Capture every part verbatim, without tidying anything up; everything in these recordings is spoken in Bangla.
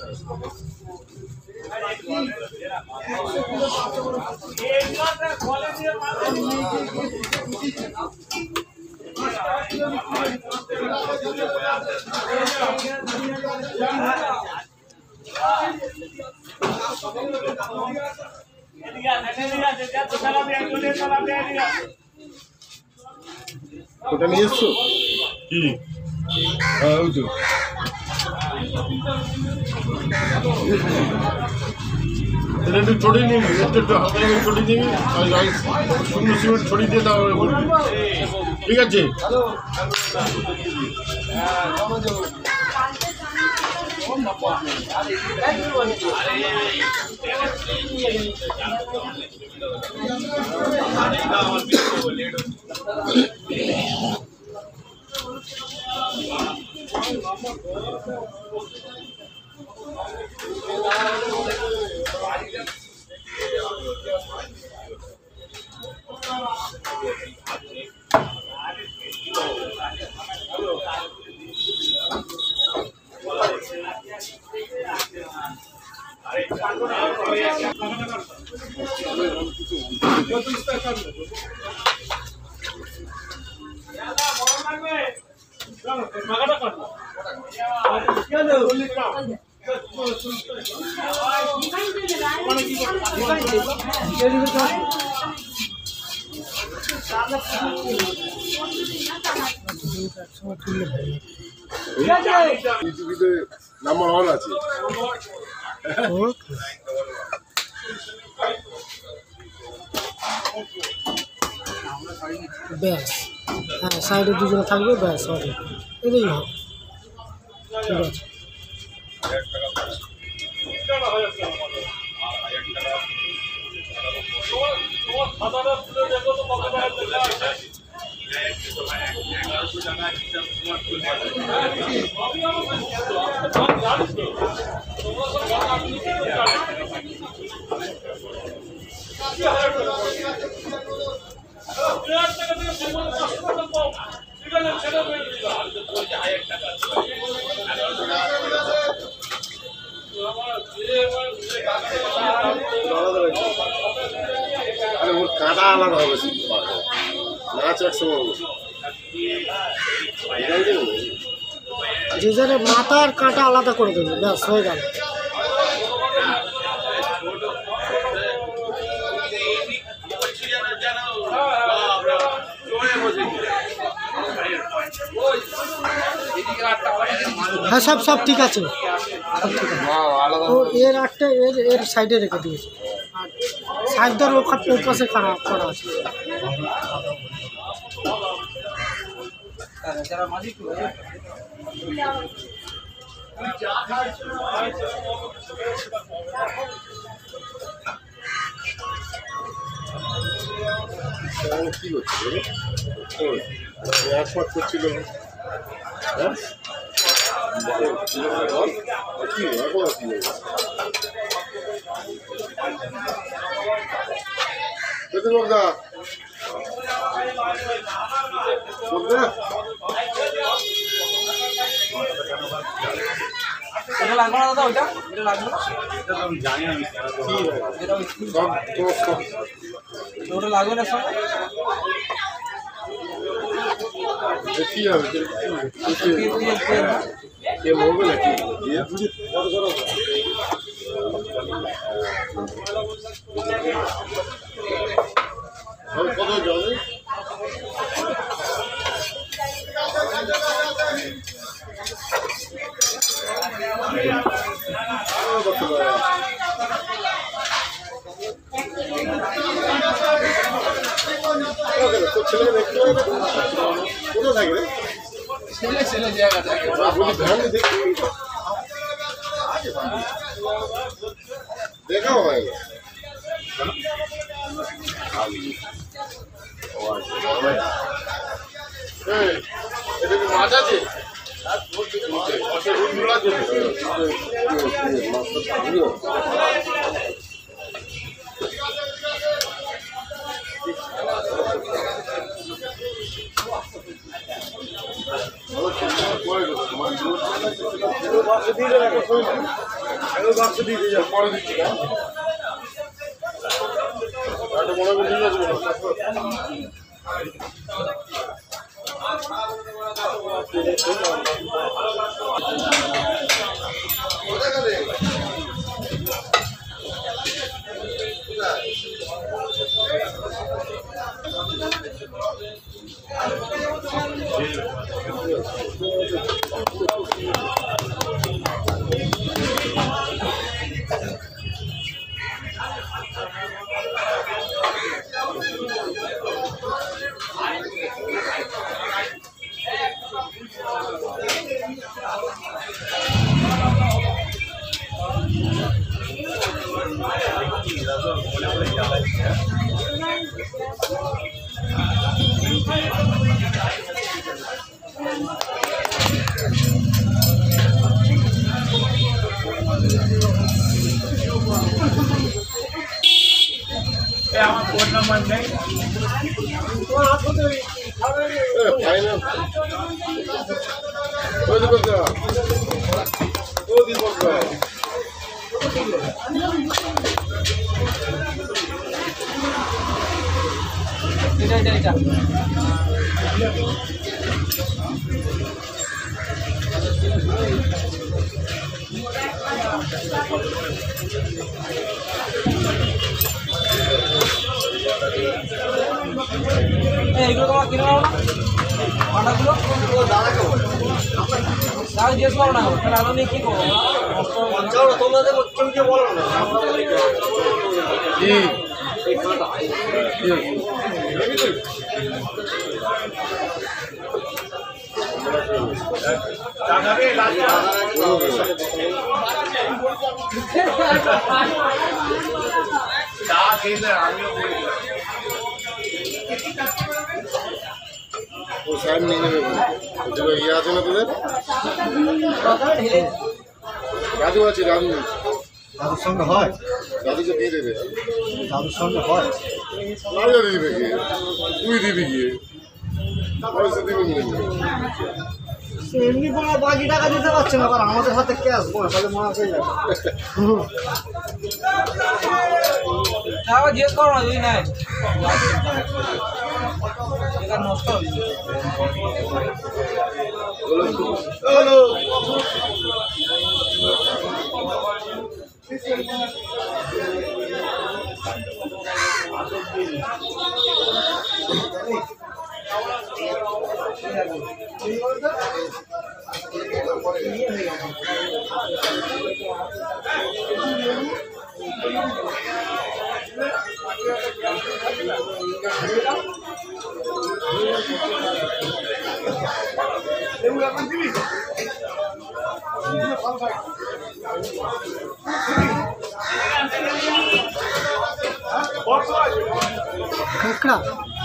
ওটা নিয়ে এসছো কি? হ্যাঁ ওই তো এটা একটু ছড়িয়ে নিবি, একটু একটু হালকা করে ছড়িয়ে নিবি, আর শূন্য সিমেন্ট ছড়িয়ে দিয়ে তারপরে বলবি, ঠিক আছে? নাম্বার ওয়ান আছে। ব্যাস হ্যাঁ, সাইডে দুজনে থাকবে, ব্যাস হবে, এটাই হবে, ঠিক আছে। আরে ওর কাঁটা আলাদা হবে, নাচ একসঙ্গে যে যারা মাথার কাঁটা আলাদা করে দেবে, ব্যাস হয়ে গেল। হ্যাঁ সব সব ঠিক আছে, সব ঠিক আছে। ও এর একটা এর এর সাইডে রেখে দিয়েছে, আর সাইডটার ওখান ওর পাশে খারাপ করা আছে। কি হচ্ছে একমাত করছিল, কি এখন কি দা বলবে না এটা লাগবে না দাদা, ওইটা এটা লাগবে না, এটা তো আমি জানি আমি এটা সব ওটা লাগবে না সব। কি হবে কে বলবে নাকি কত জলে ছেলে দেখতে কোথায় থাকবে, ছেলে ছেলে জায়গা থাকে দেখাও হয় এটা কি মাছ আছে? ভালো পরে দিচ্ছি না একটা মনে করে নিয়ে আসবো আমার ফোন নাম্বার নেই ফাইনাল ওই দিকে যা ওই দিকে যা এটা এটা এটা এইগুলো তোমার কিনে নাও না পাটাগুলো দাদাকে দাদা জিজ্ঞেস করো না তাহলে আমি নিয়ে কী করবো তোমাদের কেউ কেউ বলো না ও সাইড নিয়ে নেবে ইয়ে আছে না তোদের রাজু আছে রাজু দাদুর সঙ্গে হয় দাদুকে দিয়ে দেবে দাদুর সঙ্গে হয় রাজা দিবে গিয়ে তুই দিবি গিয়ে পয়সা দিবে নিয়ে এমনি কোনো বাকি টাকা দিতে পারছে না আবার আমাদের হাতে ক্যাশ তাহলে মনে হচ্ছে তাও জিজ্ঞেস করো না যদি নাই এটা নষ্ট হবে হ্যালো কাঁকড়া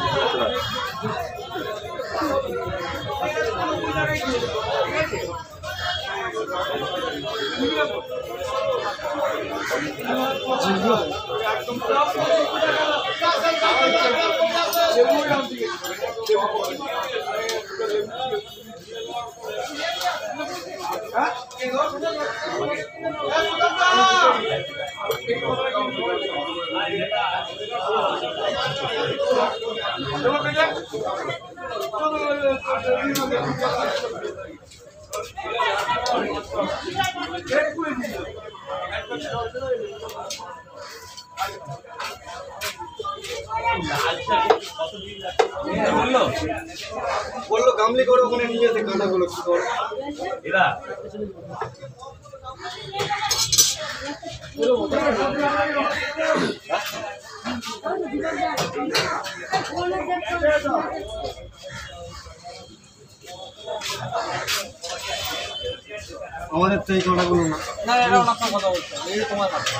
বললো বললো গামলি করে ওখানে নিয়ে যেতে কাঁটাগুলো কি করে এরা আমাদের তো এই কাঁটাগুলো না না এটা আপনার কথা বলছে এই তোমার কথা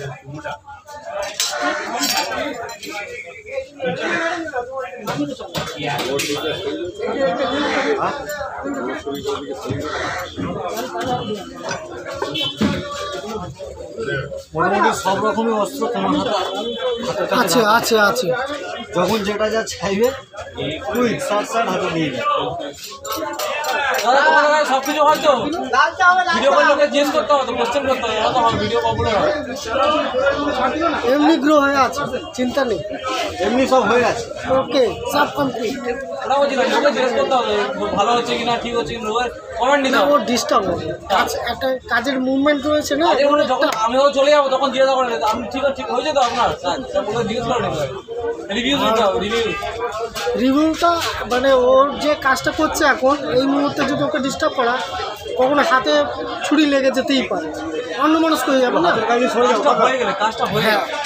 আমি তো মোটামুটি সব রকমের অস্ত্র তোমার হাতে আছে আছে আছে যখন যেটা যা চাইবে কুইক শর্ট শর্ট হাতে দিয়ে দেবে। দাদা তোমার কাছে সব কিছু হয়তো ভিডিও কল লোকে জিজ্ঞেস করতে হবে, কোশ্চেন করতে হবে, তো হবে ভিডিও পপুলার হয়। এমনি গ্রো হয়ে আছে, চিন্তা নেই। এমনি সব হয়ে গেছে। ওকে সব কমপ্লিট। ওটা বলছি না, লোকে জিজ্ঞেস করতে হবে ভালো হচ্ছে কিনা, ঠিক হচ্ছে কিনা, কমেন্ট নিতে না হবে। ও ডিস্টার্ব হবে, কাজ একটা কাজের মুভমেন্ট রয়েছে না। আগে মনে যখন আমিও চলে যাবো তখন জিজ্ঞাসা করেন আপনি ঠিক ঠিক হয়েছে তো আপনার ওটা জিজ্ঞেস করে নিতে হবে, রিভিউ দিতে হবে। রিভিউ রিভিউটা মানে ওর যে কাজটা করছে এখন এই মুহূর্তে যদি ওকে ডিস্টার্ব করা, কখনো হাতে ছুরি লেগে যেতেই পারে, অন্য মানুষ করে যাবে না। কাজটা হয়ে গেলে কাজটা হয়ে হ্যাঁ গেলে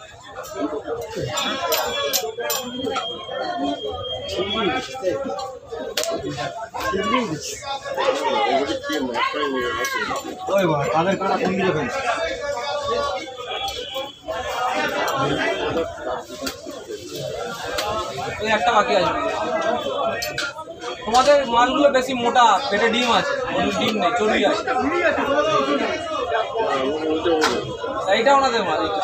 ওই বা কানের কাটা কমিয়ে দেবেন। ওই একটা বাকি আছে। তোমাদের মালগুলো বেশি মোটা, পেটে ডিম আছে, ওর ডিম নেই, চর্বি আছে। এইটা ওনাদের মাল, এইটা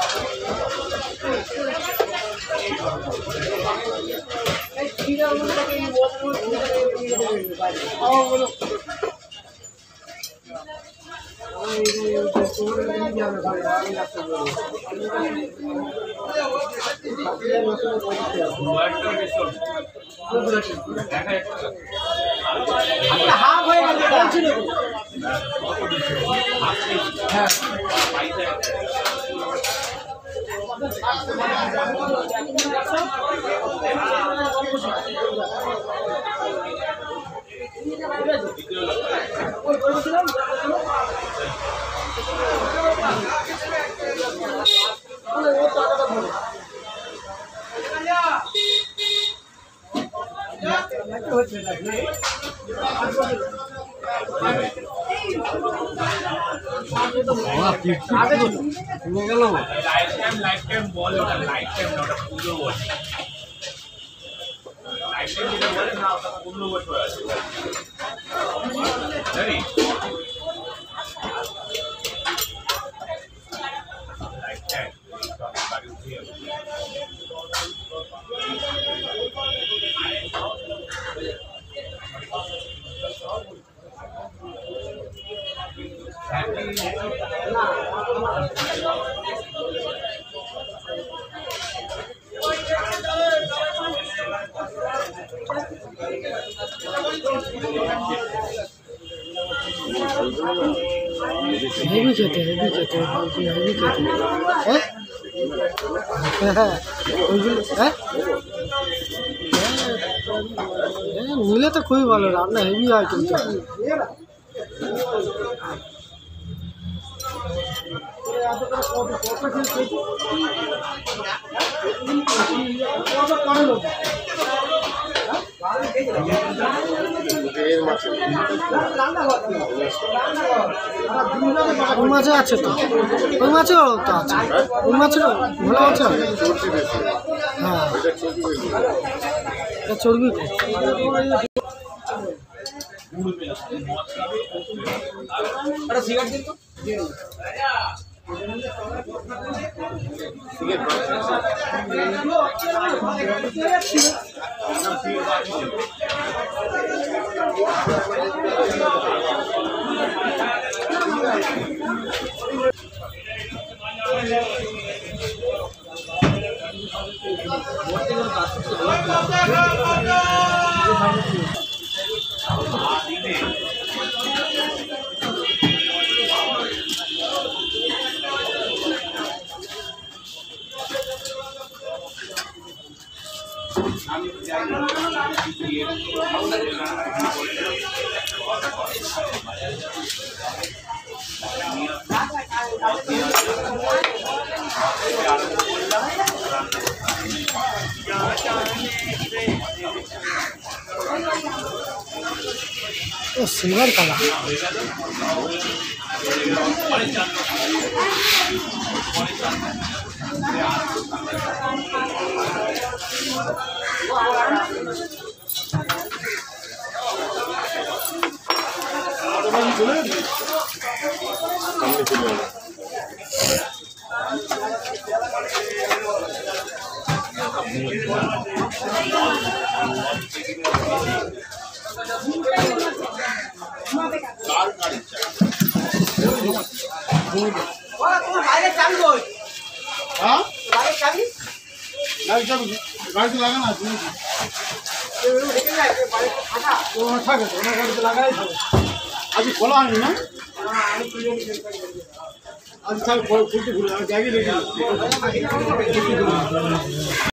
হেভি খেতে হেভি খেতে হেভি খেতে হ্যাঁ হ্যাঁ ওইগুলো হ্যাঁ হ্যাঁ নিলে তো খুবই ভালো, রান্না হেভি হয় কিন্তু। ওই মাছে আছে তো, ওই মাছেও তো আছে, ওই মাছেরও ভালো মাছ আছে। হ্যাঁ এটা চর্বি। একটা সিগারেট দিন তো। ও সিলভার কালার। চলে যাবে সামনে চলে যাবে হ্যাঁ গাড়ি চাবি গাড়িতে লাগানো আছে থাকে তো ওনার গাড়িতে লাগাই থাকে আজ খোলা হয়নি না আজ তাহলে খুলতে খুলে জায়গায় রেখে